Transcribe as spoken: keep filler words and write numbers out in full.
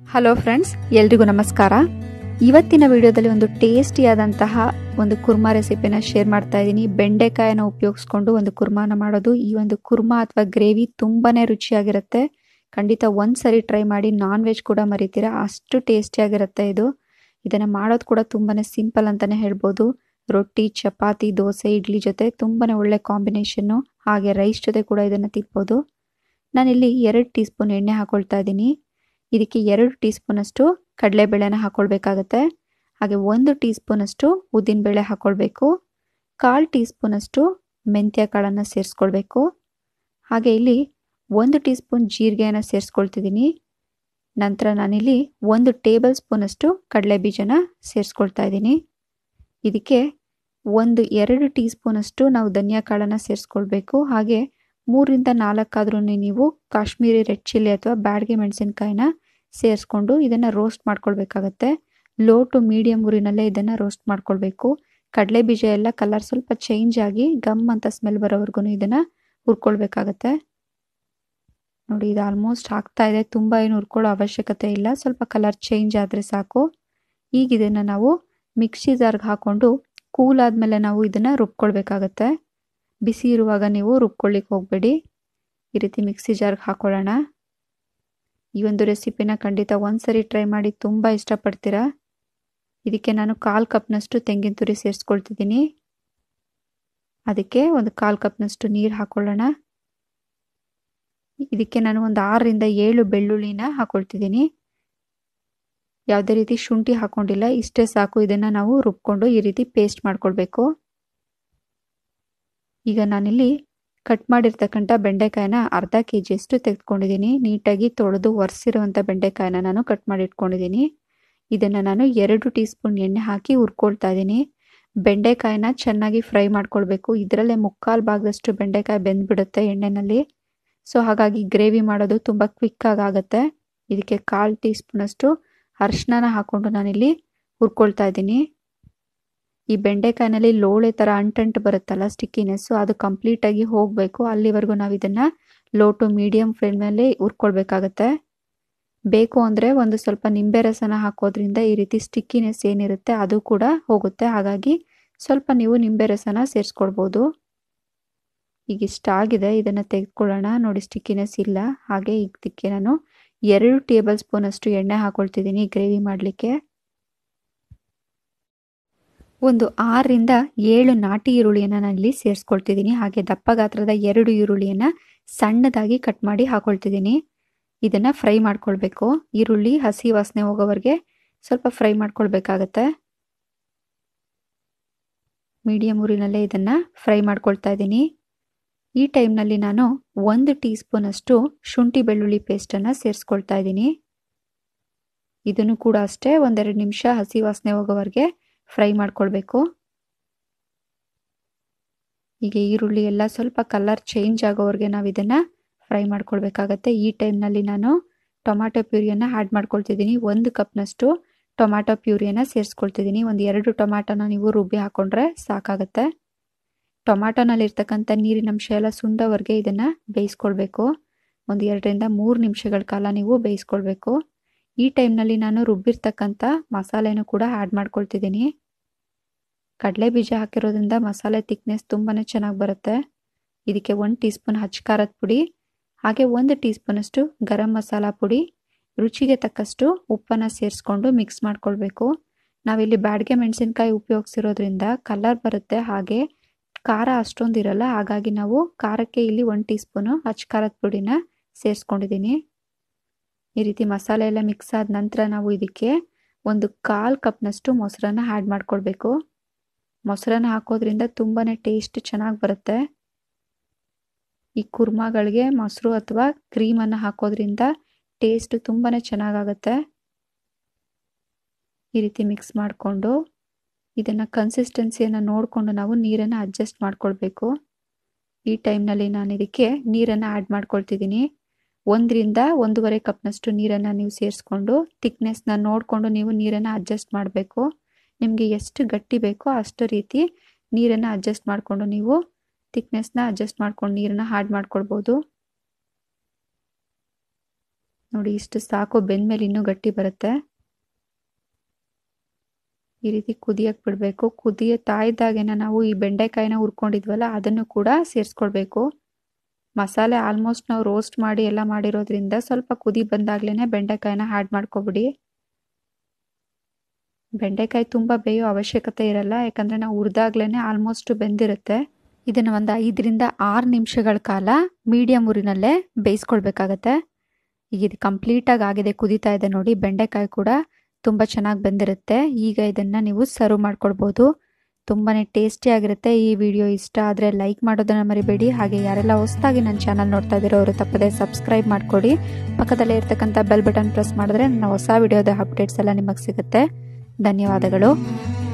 Hello friends, ಎಲ್ರಿಗೂ ನಮಸ್ಕಾರ. ಇವತ್ತಿನ ವಿಡಿಯೋದಲ್ಲಿ ಒಂದು ಟೇಸ್ಟಿಯಾದಂತಹ ಒಂದು ಕುರ್ಮಾ ರೆಸಿಪಿನ ಶೇರ್ ಮಾಡ್ತಾ ಇದ್ದೀನಿ. ಬೆಂಡೆಕಾಯಿನ ಉಪಯೋಗಿಸ್ಕೊಂಡು ಒಂದು ಕುರ್ಮಾನ ಮಾಡೋದು. ಈ ಒಂದು ಕುರ್ಮಾ ಅಥವಾ ಗ್ರೇವಿ ತುಂಬಾನೇ ರುಚಿಯಾಗಿರುತ್ತೆ. ಖಂಡಿತ ಒಂದ್ಸರಿ ಟ್ರೈ ಮಾಡಿ. ನಾನ್ ವೆಜ್ ಕೂಡ ಮರಿತೀರಾ, ಅಷ್ಟು ಟೇಸ್ಟಿಯಾಗಿರುತ್ತೆ ಇದು. ಇದನ್ನ ಮಾಡೋದು ಕೂಡ ತುಂಬಾನೇ ಸಿಂಪಲ್ ಅಂತಾನೆ ಹೇಳ್ಬೋದು. ರೊಟ್ಟಿ, ಚಪಾತಿ, ದೋಸೆ, ಇಡ್ಲಿ ಜೊತೆ ತುಂಬಾನೇ ಒಳ್ಳೆ ಕಾಂಬಿನೇಷನ್ನು. ಹಾಗೆ ರೈಸ್ ಜೊತೆ ಕೂಡ ಇದನ್ನ ತಿನ್ಬೋದು. ನಾನಿಲ್ಲಿ ಎರಡು ಟೀ ಸ್ಪೂನ್ ಎಣ್ಣೆ ಹಾಕೊಳ್ತಾ ಇದ್ದೀನಿ. ಇದಕ್ಕೆ ಎರಡು ಟೀ ಸ್ಪೂನ್ ಅಷ್ಟು ಕಡಲೆಬೇಳೆನ ಹಾಕೊಳ್ಬೇಕಾಗತ್ತೆ. ಹಾಗೆ ಒಂದು ಟೀ ಸ್ಪೂನ್ ಅಷ್ಟು ಉದ್ದಿನಬೇಳೆ ಹಾಕೊಳ್ಬೇಕು. ಕಾಲು ಟೀ ಸ್ಪೂನ್ ಅಷ್ಟು ಮೆಂತ್ಯ ಕಾಳನ್ನು ಸೇರಿಸ್ಕೊಳ್ಬೇಕು. ಹಾಗೆ ಇಲ್ಲಿ ಒಂದು ಟೀ ಸ್ಪೂನ್ ಜೀರಿಗೆಯನ್ನು ಸೇರಿಸ್ಕೊಳ್ತಿದ್ದೀನಿ. ನಂತರ ನಾನಿಲ್ಲಿ ಒಂದು ಟೇಬಲ್ ಸ್ಪೂನ್ ಅಷ್ಟು ಕಡಲೆ ಬೀಜನ ಸೇರಿಸ್ಕೊಳ್ತಾ ಇದ್ದೀನಿ. ಇದಕ್ಕೆ ಒಂದು ಎರಡು ಟೀ ಸ್ಪೂನ್ ಅಷ್ಟು ನಾವು ಧನಿಯಾ ಕಾಳನ್ನು ಸೇರಿಸ್ಕೊಳ್ಬೇಕು. ಹಾಗೆ ಮೂರಿಂದ ನಾಲ್ಕಾದ್ರೂ ನೀವು ಕಾಶ್ಮೀರಿ ರೆಡ್ ಚಿಲ್ಲಿ ಅಥವಾ ಬ್ಯಾಡಗೆ ಮೆಣಸಿನಕಾಯಿನ ಸೇರಿಸ್ಕೊಂಡು ಇದನ್ನು ರೋಸ್ಟ್ ಮಾಡ್ಕೊಳ್ಬೇಕಾಗತ್ತೆ. ಲೋ ಟು ಮೀಡಿಯಂ ಉರಿನಲ್ಲೇ ಇದನ್ನು ರೋಸ್ಟ್ ಮಾಡ್ಕೊಳ್ಬೇಕು. ಕಡಲೆ ಬೀಜ ಎಲ್ಲ ಕಲರ್ ಸ್ವಲ್ಪ ಚೇಂಜ್ ಆಗಿ ಗಮ್ ಅಂತ ಸ್ಮೆಲ್ ಬರೋವರೆಗೂ ಇದನ್ನು ಹುರ್ಕೊಳ್ಬೇಕಾಗತ್ತೆ. ನೋಡಿ, ಇದು ಆಲ್ಮೋಸ್ಟ್ ಆಗ್ತಾ ಇದೆ. ತುಂಬ ಏನು ಹುರ್ಕೊಳ್ಳೋ ಅವಶ್ಯಕತೆ ಇಲ್ಲ, ಸ್ವಲ್ಪ ಕಲರ್ ಚೇಂಜ್ ಆದರೆ ಸಾಕು. ಈಗ ಇದನ್ನು ನಾವು ಮಿಕ್ಸಿ ಜಾರ್ಗೆ ಹಾಕ್ಕೊಂಡು ಕೂಲ್ ಆದಮೇಲೆ ನಾವು ಇದನ್ನು ರುಬ್ಕೊಳ್ಬೇಕಾಗತ್ತೆ. ಬಿಸಿ ಇರುವಾಗ ನೀವು ರುಬ್ಕೊಳ್ಳಿಕ್ಕೆ ಹೋಗಬೇಡಿ. ಈ ರೀತಿ ಮಿಕ್ಸಿ ಜಾರ್ಗೆ ಹಾಕೊಳ್ಳೋಣ. ಈ ಒಂದು ರೆಸಿಪಿನ ಖಂಡಿತ ಒಂದ್ಸರಿ ಟ್ರೈ ಮಾಡಿ, ತುಂಬ ಇಷ್ಟಪಡ್ತೀರಾ. ಇದಕ್ಕೆ ನಾನು ಕಾಲು ಕಪ್ನಷ್ಟು ತೆಂಗಿನ ತುರಿ ಸೇರಿಸ್ಕೊಳ್ತಿದ್ದೀನಿ. ಅದಕ್ಕೆ ಒಂದು ಕಾಲು ಕಪ್ನಷ್ಟು ನೀರು ಹಾಕೊಳ್ಳೋಣ. ಇದಕ್ಕೆ ನಾನು ಒಂದು ಆರರಿಂದ ಏಳು ಬೆಳ್ಳುಳ್ಳಿನ ಹಾಕೊಳ್ತಿದ್ದೀನಿ. ಯಾವುದೇ ರೀತಿ ಶುಂಠಿ ಹಾಕೊಂಡಿಲ್ಲ, ಇಷ್ಟೇ ಸಾಕು. ಇದನ್ನು ನಾವು ರುಬ್ಕೊಂಡು ಈ ರೀತಿ ಪೇಸ್ಟ್ ಮಾಡ್ಕೊಳ್ಬೇಕು. ಈಗ ನಾನಿಲ್ಲಿ ಕಟ್ ಮಾಡಿರ್ತಕ್ಕಂಥ ಬೆಂಡೆಕಾಯಿನ ಅರ್ಧ ಕೆ ಜಿಯಷ್ಟು ತೆಗೆದುಕೊಂಡಿದ್ದೀನಿ. ನೀಟಾಗಿ ತೊಳೆದು ಒರೆಸಿರುವಂಥ ಬೆಂಡೆಕಾಯಿನ ನಾನು ಕಟ್ ಮಾಡಿ ಇಟ್ಕೊಂಡಿದ್ದೀನಿ. ಇದನ್ನು ನಾನು ಎರಡು ಟೀ ಸ್ಪೂನ್ ಎಣ್ಣೆ ಹಾಕಿ ಹುರ್ಕೊಳ್ತಾ ಇದ್ದೀನಿ. ಬೆಂಡೆಕಾಯಿನ ಚೆನ್ನಾಗಿ ಫ್ರೈ ಮಾಡ್ಕೊಳ್ಬೇಕು. ಇದರಲ್ಲೇ ಮುಕ್ಕಾಲು ಭಾಗದಷ್ಟು ಬೆಂಡೆಕಾಯಿ ಬೆಂದ್ಬಿಡುತ್ತೆ ಎಣ್ಣೆನಲ್ಲಿ. ಸೊ ಹಾಗಾಗಿ ಗ್ರೇವಿ ಮಾಡೋದು ತುಂಬ ಕ್ವಿಕ್ಕಾಗಿ ಆಗುತ್ತೆ. ಇದಕ್ಕೆ ಕಾಲು ಟೀ ಸ್ಪೂನಷ್ಟು ಅರಿಶಿನ ಹಾಕ್ಕೊಂಡು ನಾನಿಲ್ಲಿ ಹುರ್ಕೊಳ್ತಾ ಇದ್ದೀನಿ. ಈ ಬೆಂಡೆಕಾಯಿನಲ್ಲಿ ಲೋಳೆ ಥರ ಅಂಟಂಟು ಬರುತ್ತಲ್ಲ, ಸ್ಟಿಕ್ಕಿನೆಸ್ಸು, ಅದು ಕಂಪ್ಲೀಟಾಗಿ ಹೋಗಬೇಕು. ಅಲ್ಲಿವರೆಗೂ ನಾವು ಇದನ್ನು ಲೋ ಟು ಮೀಡಿಯಮ್ ಫ್ಲೇಮ್ನಲ್ಲಿ ಹುರ್ಕೊಳ್ಬೇಕಾಗತ್ತೆ. ಬೇಕು ಅಂದರೆ ಒಂದು ಸ್ವಲ್ಪ ನಿಂಬೆ ರಸನ ಹಾಕೋದ್ರಿಂದ ಈ ರೀತಿ ಸ್ಟಿಕ್ಕಿನೆಸ್ ಏನಿರುತ್ತೆ ಅದು ಕೂಡ ಹೋಗುತ್ತೆ. ಹಾಗಾಗಿ ಸ್ವಲ್ಪ ನೀವು ನಿಂಬೆ ರಸನ ಸೇರಿಸ್ಕೊಳ್ಬೋದು. ಈಗ ಇಷ್ಟ ಆಗಿದೆ, ಇದನ್ನು ತೆಗೆದುಕೊಳ್ಳೋಣ. ನೋಡಿ, ಸ್ಟಿಕ್ಕಿನೆಸ್ ಇಲ್ಲ. ಹಾಗೆ ಇದಕ್ಕೆ ನಾನು ಎರಡು ಟೇಬಲ್ ಸ್ಪೂನ್ ಅಷ್ಟು ಎಣ್ಣೆ ಹಾಕೊಳ್ತಿದ್ದೀನಿ ಗ್ರೇವಿ ಮಾಡಲಿಕ್ಕೆ. ಒಂದು ಆರರಿಂದ ಏಳು ನಾಟಿ ಈರುಳ್ಳಿಯನ್ನು ನಾನು ಇಲ್ಲಿ ಸೇರಿಸ್ಕೊಳ್ತಿದ್ದೀನಿ. ಹಾಗೆ ದಪ್ಪ ಗಾತ್ರದ ಎರಡು ಈರುಳ್ಳಿಯನ್ನು ಸಣ್ಣದಾಗಿ ಕಟ್ ಮಾಡಿ ಹಾಕೊಳ್ತಿದ್ದೀನಿ. ಇದನ್ನು ಫ್ರೈ ಮಾಡ್ಕೊಳ್ಬೇಕು. ಈರುಳ್ಳಿ ಹಸಿ ವಾಸನೆ ಹೋಗೋವರೆಗೆ ಸ್ವಲ್ಪ ಫ್ರೈ ಮಾಡ್ಕೊಳ್ಬೇಕಾಗತ್ತೆ. ಮೀಡಿಯಂ ಉರಿನಲ್ಲೇ ಇದನ್ನು ಫ್ರೈ ಮಾಡ್ಕೊಳ್ತಾ ಇದ್ದೀನಿ. ಈ ಟೈಮ್ನಲ್ಲಿ ನಾನು ಒಂದು ಟೀ ಸ್ಪೂನ್ ಅಷ್ಟು ಶುಂಠಿ ಬೆಳ್ಳುಳ್ಳಿ ಪೇಸ್ಟನ್ನು ಸೇರಿಸ್ಕೊಳ್ತಾ ಇದ್ದೀನಿ. ಇದನ್ನು ಕೂಡ ಅಷ್ಟೇ ಒಂದೆರಡು ನಿಮಿಷ ಹಸಿ ವಾಸನೆ ಹೋಗೋವರೆಗೆ ಫ್ರೈ ಮಾಡ್ಕೊಳ್ಬೇಕು. ಹೀಗೆ ಈರುಳ್ಳಿ ಎಲ್ಲ ಸ್ವಲ್ಪ ಕಲರ್ ಚೇಂಜ್ ಆಗೋವರೆಗೆ ನಾವು ಇದನ್ನು ಫ್ರೈ ಮಾಡ್ಕೊಳ್ಬೇಕಾಗತ್ತೆ. ಈ ಟೈಮ್ನಲ್ಲಿ ನಾನು ಟೊಮ್ಯಾಟೊ ಪ್ಯೂರಿಯನ್ನು ಆ್ಯಡ್ ಮಾಡ್ಕೊಳ್ತಿದ್ದೀನಿ. ಒಂದು ಕಪ್ನಷ್ಟು ಟೊಮ್ಯಾಟೊ ಪ್ಯೂರಿಯನ್ನು ಸೇರಿಸ್ಕೊಳ್ತಿದ್ದೀನಿ. ಒಂದು ಎರಡು ಟೊಮ್ಯಾಟೊನ ನೀವು ರುಬ್ಬಿ ಹಾಕೊಂಡ್ರೆ ಸಾಕಾಗತ್ತೆ. ಟೊಮ್ಯಾಟೊನಲ್ಲಿರ್ತಕ್ಕಂಥ ನೀರಿನಂಶ ಎಲ್ಲ ಸುಂಡೋವರೆಗೆ ಇದನ್ನು ಬೇಯಿಸ್ಕೊಳ್ಬೇಕು. ಒಂದು ಎರಡರಿಂದ ಮೂರು ನಿಮಿಷಗಳ ಕಾಲ ನೀವು ಬೇಯಿಸ್ಕೊಳ್ಬೇಕು. ಈ ಟೈಮ್ನಲ್ಲಿ ನಾನು ರುಬ್ಬಿರ್ತಕ್ಕಂಥ ಮಸಾಲೆನೂ ಕೂಡ ಆ್ಯಡ್ ಮಾಡ್ಕೊಳ್ತಿದ್ದೀನಿ. ಕಡಲೆ ಬೀಜ ಹಾಕಿರೋದ್ರಿಂದ ಮಸಾಲೆ ತಿಕ್ನೆಸ್ ತುಂಬಾ ಚೆನ್ನಾಗಿ ಬರುತ್ತೆ. ಇದಕ್ಕೆ ಒಂದು ಟೀ ಸ್ಪೂನ್ ಹಚ್ಚ ಖಾರದ ಪುಡಿ, ಹಾಗೆ ಒಂದು ಟೀ ಸ್ಪೂನಷ್ಟು ಗರಂ ಮಸಾಲ ಪುಡಿ, ರುಚಿಗೆ ತಕ್ಕಷ್ಟು ಉಪ್ಪನ್ನು ಸೇರಿಸ್ಕೊಂಡು ಮಿಕ್ಸ್ ಮಾಡ್ಕೊಳ್ಬೇಕು. ನಾವಿಲ್ಲಿ ಬ್ಯಾಡಗೆ ಮೆಣಸಿನಕಾಯಿ ಉಪಯೋಗಿಸಿರೋದ್ರಿಂದ ಕಲರ್ ಬರುತ್ತೆ, ಹಾಗೆ ಖಾರ ಅಷ್ಟೊಂದು ಇರಲ್ಲ. ಹಾಗಾಗಿ ನಾವು ಖಾರಕ್ಕೆ ಇಲ್ಲಿ ಒಂದು ಟೀ ಸ್ಪೂನು ಹಚ್ಚ ಖಾರದ ಪುಡಿನ ಸೇರಿಸ್ಕೊಂಡಿದ್ದೀನಿ. ಈ ರೀತಿ ಮಸಾಲೆ ಎಲ್ಲ ಮಿಕ್ಸ್ ಆದ ನಂತರ ನಾವು ಇದಕ್ಕೆ ಒಂದು ಕಾಲು ಕಪ್ನಷ್ಟು ಮೊಸರನ್ನ ಆ್ಯಡ್ ಮಾಡ್ಕೊಳ್ಬೇಕು. ಮೊಸರನ್ನ ಹಾಕೋದ್ರಿಂದ ತುಂಬಾ ಟೇಸ್ಟ್ ಚೆನ್ನಾಗಿ ಬರುತ್ತೆ. ಈ ಕುರ್ಮಾಗಳಿಗೆ ಮೊಸರು ಅಥವಾ ಕ್ರೀಮನ್ನು ಹಾಕೋದ್ರಿಂದ ಟೇಸ್ಟ್ ತುಂಬಾ ಚೆನ್ನಾಗಾಗುತ್ತೆ. ಈ ರೀತಿ ಮಿಕ್ಸ್ ಮಾಡಿಕೊಂಡು ಇದನ್ನು ಕನ್ಸಿಸ್ಟೆನ್ಸಿಯನ್ನು ನೋಡಿಕೊಂಡು ನಾವು ನೀರನ್ನು ಅಡ್ಜಸ್ಟ್ ಮಾಡ್ಕೊಳ್ಬೇಕು. ಈ ಟೈಮ್ನಲ್ಲಿ ನಾನು ಇದಕ್ಕೆ ನೀರನ್ನು ಆ್ಯಡ್ ಮಾಡ್ಕೊಳ್ತಿದ್ದೀನಿ. ಒಂದರಿಂದ ಒಂದೂವರೆ ಕಪ್ನಷ್ಟು ನೀರನ್ನು ನೀವು ಸೇರಿಸ್ಕೊಂಡು ಥಿಕ್ನೆಸ್ನ ನೋಡಿಕೊಂಡು ನೀವು ನೀರನ್ನು ಅಡ್ಜಸ್ಟ್ ಮಾಡಬೇಕು. ನಿಮಗೆ ಎಷ್ಟು ಗಟ್ಟಿ ಬೇಕೋ ಅಷ್ಟು ರೀತಿ ನೀರನ್ನು ಅಡ್ಜಸ್ಟ್ ಮಾಡಿಕೊಂಡು ನೀವು ಥಿಕ್ನೆಸ್ನ ಅಡ್ಜಸ್ಟ್ ಮಾಡ್ಕೊಂಡು ನೀರನ್ನು ಆ್ಯಡ್ ಮಾಡ್ಕೊಳ್ಬೋದು. ನೋಡಿ ಇಷ್ಟು ಸಾಕು, ಬೆಂದ್ಮೇಲೆ ಇನ್ನೂ ಗಟ್ಟಿ ಬರುತ್ತೆ. ಈ ರೀತಿ ಕುದಿಯಕ್ಕೆ ಬಿಡಬೇಕು. ಕುದಿಯುತ್ತಾ ಇದ್ದಾಗೇನ ನಾವು ಈ ಬೆಂಡೆಕಾಯಿನ ಹುರ್ಕೊಂಡಿದ್ವಲ್ಲ ಅದನ್ನು ಕೂಡ ಸೇರಿಸ್ಕೊಳ್ಬೇಕು. ಮಸಾಲೆ ಆಲ್ಮೋಸ್ಟ್ ನಾವು ರೋಸ್ಟ್ ಮಾಡಿ ಎಲ್ಲ ಮಾಡಿರೋದ್ರಿಂದ ಸ್ವಲ್ಪ ಕುದಿ ಬಂದಾಗ್ಲೇ ಬೆಂಡೆಕಾಯಿನ ಆ್ಯಡ್ ಮಾಡ್ಕೊಬಿಡಿ. ಬೆಂಡೆಕಾಯಿ ತುಂಬ ಬೇಯೋ ಅವಶ್ಯಕತೆ ಇರಲ್ಲ, ಯಾಕಂದರೆ ನಾವು ಹುರಿದಾಗ್ಲೇ ಆಲ್ಮೋಸ್ಟ್ ಬೆಂದಿರುತ್ತೆ. ಇದನ್ನು ಒಂದು ಐದರಿಂದ ಆರು ನಿಮಿಷಗಳ ಕಾಲ ಮೀಡಿಯಮ್ ಉರಿನಲ್ಲೇ ಬೇಯಿಸ್ಕೊಳ್ಬೇಕಾಗತ್ತೆ. ಈಗ ಇದು ಕಂಪ್ಲೀಟಾಗಿ ಆಗಿದೆ, ಕುದೀತಾ ಇದೆ ನೋಡಿ. ಬೆಂಡೆಕಾಯಿ ಕೂಡ ತುಂಬ ಚೆನ್ನಾಗಿ ಬೆಂದಿರುತ್ತೆ. ಈಗ ಇದನ್ನು ನೀವು ಸರ್ವ್ ಮಾಡ್ಕೊಳ್ಬೋದು. ತುಂಬಾ ಟೇಸ್ಟಿಯಾಗಿರುತ್ತೆ. ಈ ವಿಡಿಯೋ ಇಷ್ಟ ಆದರೆ ಲೈಕ್ ಮಾಡೋದನ್ನು ಮರಿಬೇಡಿ. ಹಾಗೆ ಯಾರೆಲ್ಲ ಹೊಸದಾಗಿ ನನ್ನ ಚಾನಲ್ ನೋಡ್ತಾ ಇದ್ದೀರೋ ಅವರು ತಪ್ಪದೆ ಸಬ್ಸ್ಕ್ರೈಬ್ ಮಾಡ್ಕೊಡಿ. ಪಕ್ಕದಲ್ಲೇ ಇರ್ತಕ್ಕಂಥ ಬೆಲ್ ಬಟನ್ ಪ್ರೆಸ್ ಮಾಡಿದ್ರೆ ನನ್ನ ಹೊಸ ವಿಡಿಯೋದ ಅಪ್ಡೇಟ್ಸ್ ಎಲ್ಲ ನಿಮಗೆ ಸಿಗುತ್ತೆ. ಧನ್ಯವಾದಗಳು.